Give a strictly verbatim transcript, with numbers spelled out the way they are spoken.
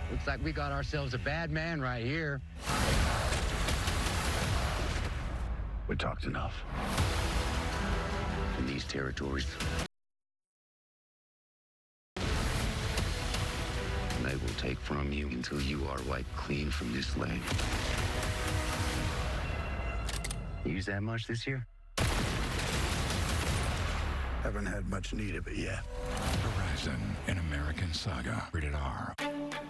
Looks like we got ourselves a bad man right here. We talked enough. In these territories, they will take from you until you are wiped clean from this land. You use that much this year? Haven't had much need of it yet. Horizon, an American Saga. Rated R.